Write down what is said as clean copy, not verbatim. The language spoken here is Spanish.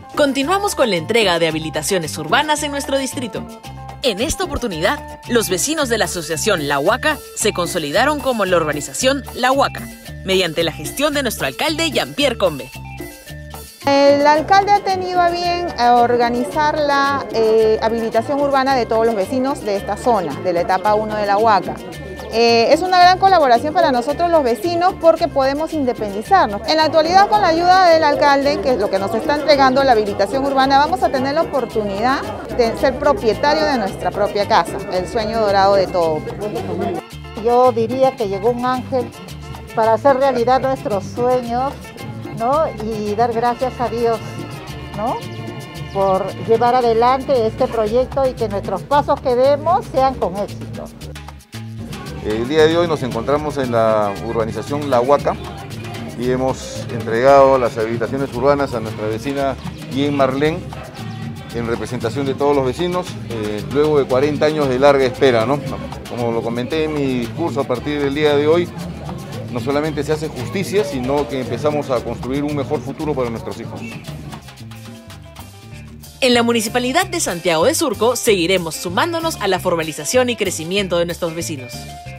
Continuamos con la entrega de habilitaciones urbanas en nuestro distrito. En esta oportunidad, los vecinos de la asociación La Huaca se consolidaron como la urbanización La Huaca, mediante la gestión de nuestro alcalde Jean-Pierre Combe. El alcalde ha tenido a bien organizar la habilitación urbana de todos los vecinos de esta zona, de la etapa 1 de La Huaca. Es una gran colaboración para nosotros los vecinos porque podemos independizarnos. En la actualidad, con la ayuda del alcalde, que es lo que nos está entregando la habilitación urbana, vamos a tener la oportunidad de ser propietario de nuestra propia casa, el sueño dorado de todo. Yo diría que llegó un ángel para hacer realidad nuestros sueños, ¿no? Y dar gracias a Dios, ¿no? Por llevar adelante este proyecto y que nuestros pasos que demos sean con éxito. El día de hoy nos encontramos en la urbanización La Huaca y hemos entregado las habilitaciones urbanas a nuestra vecina Jean Marlene en representación de todos los vecinos, luego de 40 años de larga espera, ¿no? Como lo comenté en mi discurso, a partir del día de hoy no solamente se hace justicia, sino que empezamos a construir un mejor futuro para nuestros hijos. En la Municipalidad de Santiago de Surco seguiremos sumándonos a la formalización y crecimiento de nuestros vecinos.